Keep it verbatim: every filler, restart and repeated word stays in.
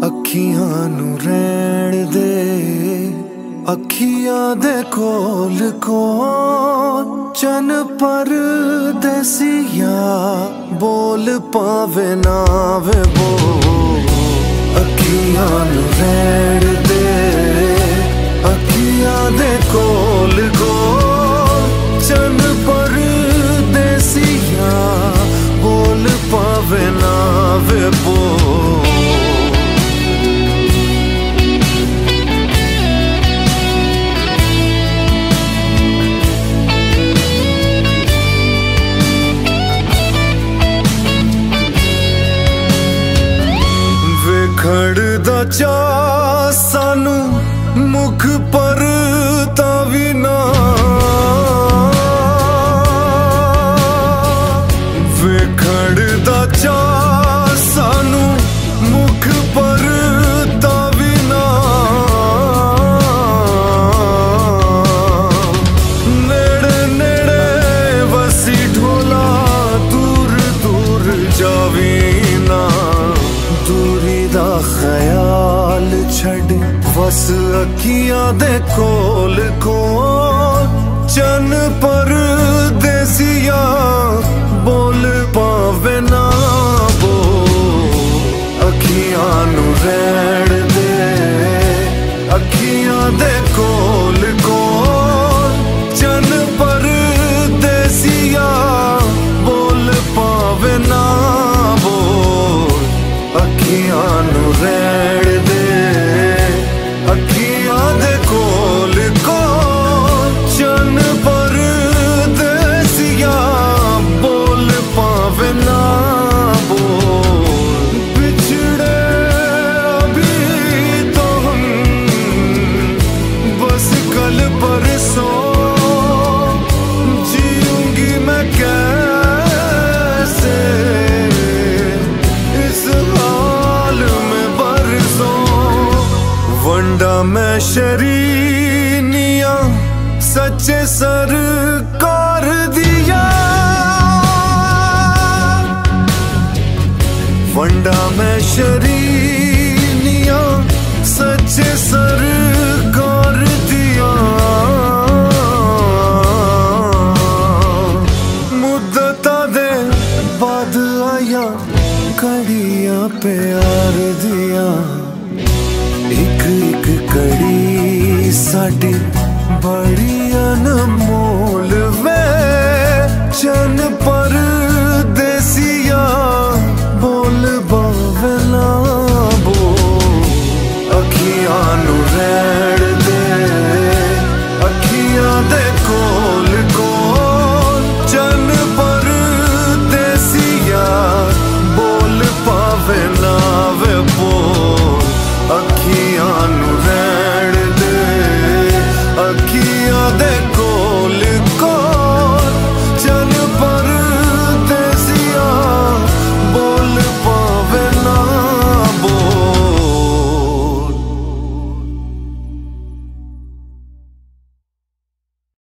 अखियां नू रहण दे, अखियां दे कोल कोल चन पर देसिया बोल पावे ना वे बोल। अखियां नू रहण दे, अखियां दे कोल कोल चन पर देसिया बोल पावे ना वे बोल। खड़दा चा सानू मुख पर तावी ना, वे खड़दा चा सानू मुख पर तावी ना। नेड़े नेड़े वसी ढोला दूर दूर जावी ना। दूरी दा ख्याल छड़ बस अखियां दे कोल कोल चन पर देसिया बोल पावे ना बोल। अखियां नू रहण दे, अखियां दे कोल कोल चन पर देसिया बोल पावे ना बोल। अखियां नू रहण दे, अखियां दे कोल कोल चन पर देसिया बोल पावे ना बोल। बिछड़े अभी तो हम बस कल परसों, जीऊंगी मैं कैसे इस हाल में बरसों। वंडा मैं शरीनिया सच्चे सरकार दिया, वंडा मैं शरीनिया सच्चे सरकार दिया। मुद्दता दे बाद आया कड़िया प्यार दिया, एक एक कड़ी साडी बड़ी अनमोल वे चन